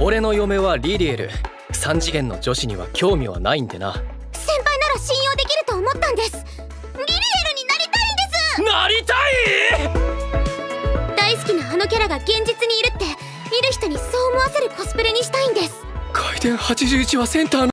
俺の嫁はリリエル。3次元の女子には興味はないんでな。 先輩なら信用できると思ったんです。リリエルになりたいんです。 なりたい。 大好きなあのキャラが現実にいるって、見る人にそう思わせるコスプレにしたいんです。 回転81はセンターの